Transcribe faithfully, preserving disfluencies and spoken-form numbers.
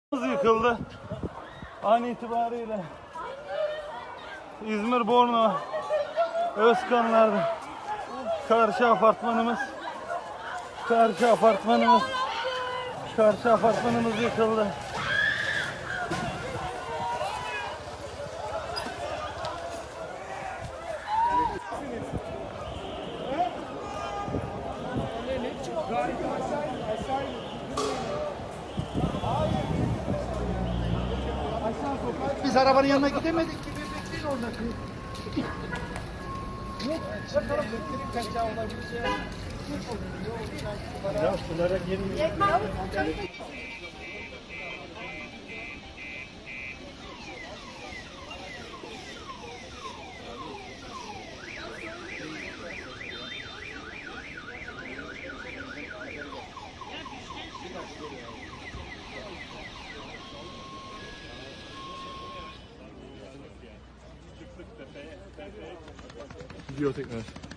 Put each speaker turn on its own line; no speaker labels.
Yıkıldı. An itibariyle İzmir Bornova Özkanlar'da karşı apartmanımız karşı apartmanımız karşı apartmanımız yıkıldı.
Biz arabanın yanına gidemedik ki, bekleyin orada. Yok, bakalım bekleyin kaçağı olabileceği. Ya sulara girmiyor.
Gidiyor tekrar.